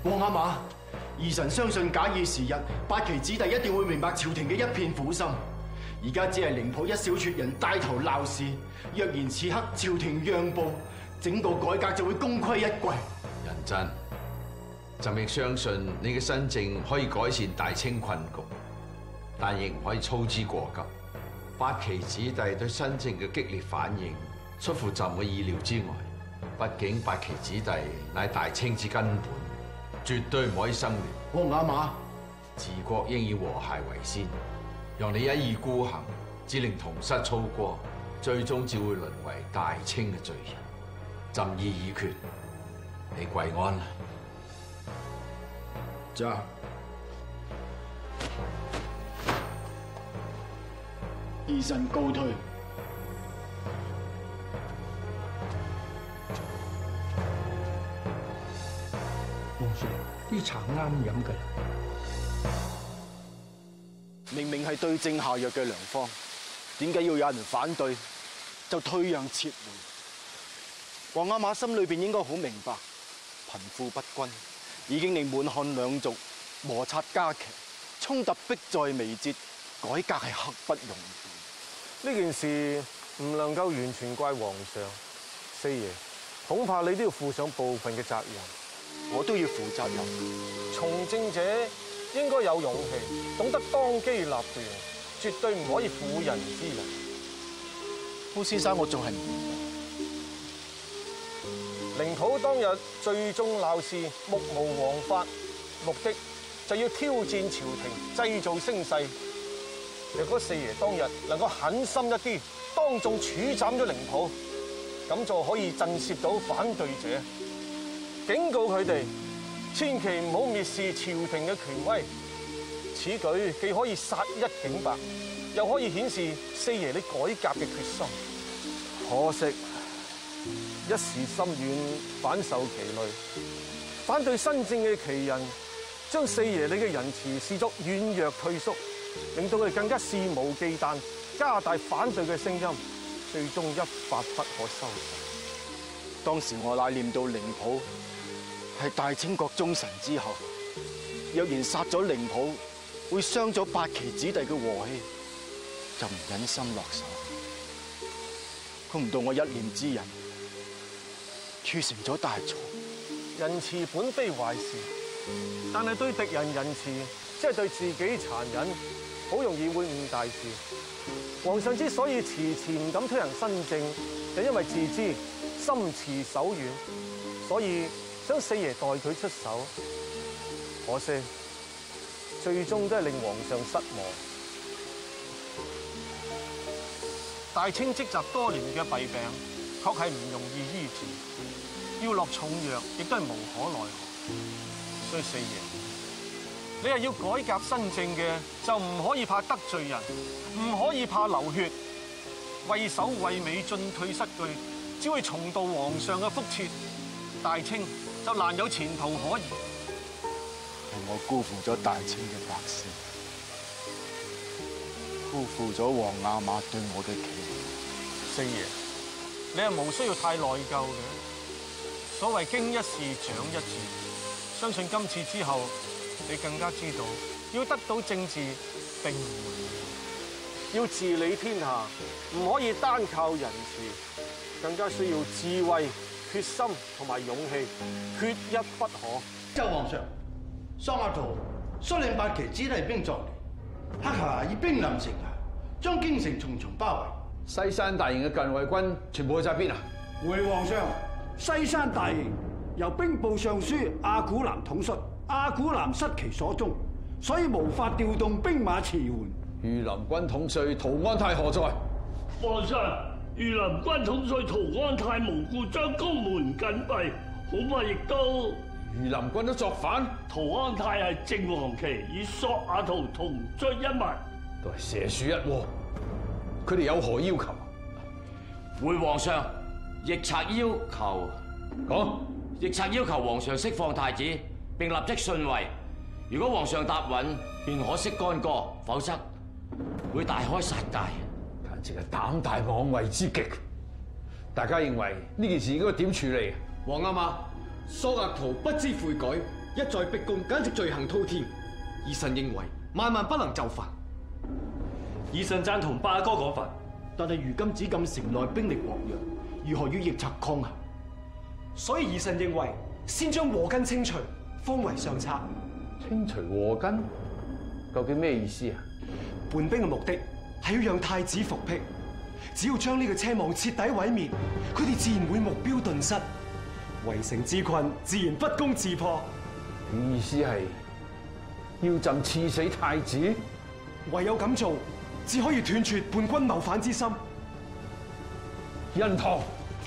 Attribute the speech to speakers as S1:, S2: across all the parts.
S1: 皇阿瑪，兒臣相信假以時日，八旗子弟一定會明白朝廷嘅一片苦心。而家只係靈譜一小撮人帶頭鬧事，若然此刻朝廷讓步，整個改革就會功虧一簣。
S2: 仁真，朕亦相信你嘅新政可以改善大清困局，但亦唔可以操之過急。八旗子弟對新政嘅激烈反應，出乎朕嘅意料之外。畢竟八旗子弟乃大清之根本，絕對唔可以生亂。
S1: 皇阿瑪，
S2: 治國應以和諧為先，讓你一意孤行，只令同室操戈，最終只會淪為大清嘅罪人。朕意已決，你跪安啦。
S1: जा。兒臣告退。
S3: 皇上，啲茶啱飲㗎啦。
S1: 明明係對症下藥嘅良方，點解要有人反對就退讓撤回？皇阿瑪心裏邊應該好明白，貧富不均已經令滿漢兩族摩擦加劇，衝突迫在眉睫，改革係刻不容緩。
S4: 呢件事唔能夠完全怪皇上，四爺，恐怕你都要負上部分嘅責任。
S1: 我都要負責任。
S4: 從政者應該有勇氣，懂得當機立斷，絕對唔可以婦人之仁。
S1: 高先生，我仲係唔明白。
S4: 靈譜當日聚眾鬧事，目無王法，目的就要挑戰朝廷，製造聲勢。若果四爺當日能夠狠心一啲，當眾處斬咗靈譜，咁就可以震懾到反對者，警告佢哋千祈唔好蔑視朝廷嘅權威。此舉既可以殺一儆百，又可以顯示四爺你改革嘅決心。可惜一時心軟，反受其累。反對新政嘅奇人，將四爺你嘅仁慈視作軟弱退縮，令到佢哋更加肆無忌憚，加大反對嘅聲音，最終一發不可收拾。
S1: 當時我乃念到靈譜係大清國忠臣之後，若然殺咗靈譜，會傷咗八旗子弟嘅和氣，就唔忍心落手。估唔到我一念之仁，鑄成咗大錯。
S4: 仁慈本非壞事，但係對敵人仁慈，即係對自己殘忍，好容易會誤大事。皇上之所以遲遲唔敢推行新政，就因為自知心慈手軟，所以想四爺代佢出手。可惜最終都係令皇上失望。大清積集多年嘅弊病，確係唔容易醫治，要落重藥亦都係無可奈何。所以四爺，你係要改革新政嘅，就唔可以怕得罪人，唔可以怕流血，畏首畏尾進退失據，只會重蹈皇上嘅覆轍，大清就難有前途可言。
S1: 係我辜負咗大清嘅百姓，辜負咗皇阿瑪對我嘅期望。
S4: 四爺，你係無需要太內疚嘅。所謂經一事長一智，相信今次之後，你更加知道要得到政治並唔容易，要治理天下唔可以單靠仁慈，更加需要智慧、決心同埋勇氣，缺一不可。
S5: 奏皇上，桑阿圖率領八旗子弟兵作亂，黑霞以兵臨城下，將京城重重包圍。
S2: 西山大營嘅近衛軍全部去晒邊啊？
S3: 回皇上，西山大營由兵部尚書阿古南統率，阿古南失其所終，所以無法調動兵馬馳援。
S2: 御林軍統帥陶安泰何在？
S6: 皇上，御林軍統帥陶安泰無故將宮門緊閉，恐怕亦都。
S2: 御林軍都作反？
S6: 陶安泰係正黃旗，與索亞圖同出一脈，
S2: 都係蛇鼠一窩。佢哋有何要求？
S7: 回皇上，逆賊要求
S2: 講。
S7: 逆賊要求皇上釋放太子，並立即遜位。如果皇上答允，便可釋干戈；否則會大開殺戒。
S2: 簡直係膽大妄為之極。大家認為呢件事應該點處理？
S1: 皇阿瑪，蘇額圖不知悔改，
S8: 一再逼供，簡直罪行滔天。義臣認為萬萬不能就範。
S9: 義臣贊同八阿哥講法，
S1: 但係如今紫禁城內兵力薄弱，如何與逆賊抗衡？
S9: 所以義臣認為先將禍根清除，方為上策。
S10: 清除禍根，究竟咩意思啊？
S9: 叛兵嘅目的係要讓太子復辟，只要將呢個奢望徹底毀滅，佢哋自然會目標頓失，圍城之困自然不攻自破。
S10: 意思係要朕刺死太子？
S9: 唯有咁做，只可以斷絕叛軍謀反之心。
S10: 印堂，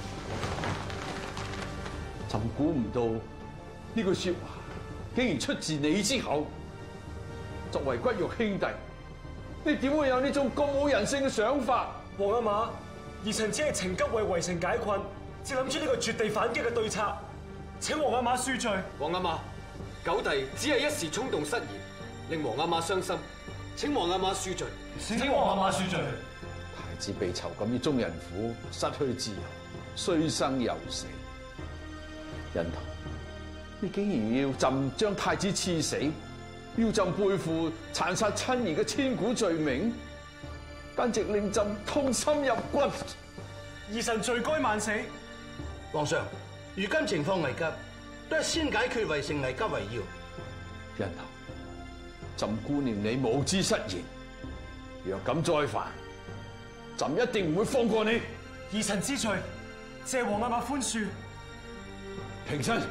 S10: 朕估唔到呢句說話竟然出自你之口。作為骨肉兄弟，你點會有呢種咁冇人性嘅想法？
S9: 皇阿瑪，義臣只係情急為圍城解困，只諗出呢個絕地反擊嘅對策，請皇阿瑪恕罪。
S8: 皇阿瑪，九弟只係一時衝動失言，令皇阿瑪傷心，請皇阿瑪恕罪。
S9: 請皇阿瑪恕罪。
S10: 太子被囚禁於中人府，失去自由，雖生猶死。印堂，你竟然要朕將太子刺死，要朕背負殘殺親兒嘅千古罪名，簡直令朕痛心入骨。
S9: 義臣罪該萬死。
S5: 皇上，如今情況危急，都係先解決圍城危急為要。
S10: 印堂，朕顧念你無知失言，若敢再犯，朕一定唔會放過你。
S9: 義臣知罪，謝皇阿瑪寬恕。
S10: 平身。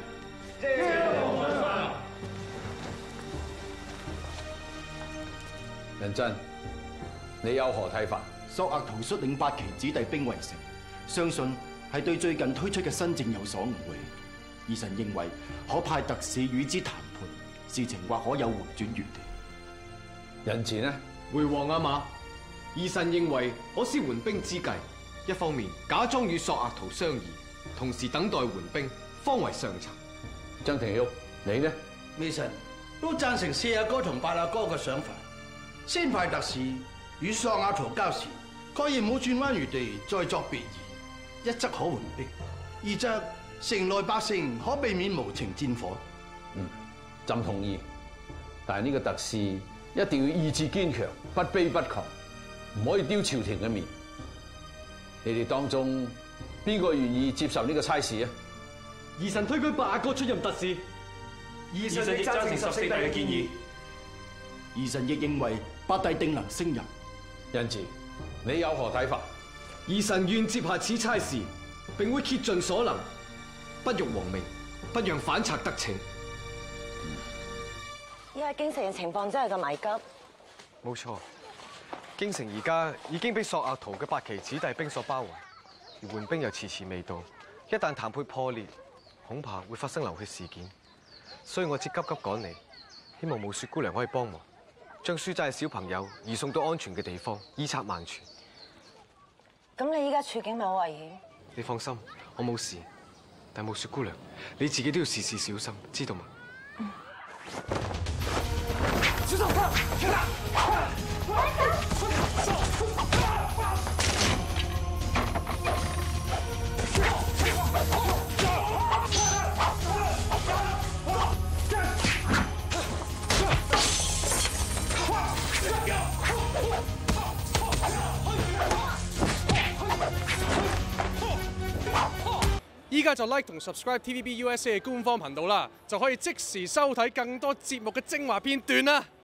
S10: 仁真，你有何睇法？
S1: 索額圖率領八旗子弟兵圍城，相信係對最近推出嘅新政有所誤會。義臣認為可派特使與之談判，事情或可有回轉餘地。
S10: 仁慈呢？
S8: 回皇阿瑪，義臣認為可施援兵之計，一方面假裝與索額圖商議，同時等待援兵，方為上策。
S10: 曾廷玉，你呢？
S5: 微臣都贊成四阿哥同八阿哥嘅想法，先派特使與索額圖交涉，確然唔好轉彎餘地再作別議。一則可緩兵，二則城內百姓可避免無情戰火。
S10: 朕同意，但係呢個特使一定要意志堅強，不卑不亢，唔可以丟朝廷嘅面。你哋當中邊個願意接受呢個差事啊？
S9: 義臣推舉八阿哥出任特使，義臣亦贊成14弟嘅建議。
S1: 義臣亦認為八弟定能勝任。
S10: 仁慈，你有何睇法？
S8: 義臣願接下此差事，並會竭盡所能，不辱皇命，不讓反賊得逞。
S11: 依家京城嘅情況真係咁危急。
S4: 冇錯，京城而家已經被索額圖嘅八旗子弟兵所包圍，而援兵又遲遲未到。一旦談判破裂，恐怕會發生流血事件。所以我只急急趕嚟，希望無雪姑娘可以幫忙，將書齋嘅小朋友移送到安全嘅地方，醫策萬全。
S11: 咁你依家處境咪好危險？
S4: 你放心，我冇事。但無雪姑娘，你自己都要事事小心，知道嗎？
S9: 小心！停啦！
S12: 依家就 like 同 subscribe TVB USA 嘅官方頻道啦，就可以即時收睇更多節目嘅精華片段啦！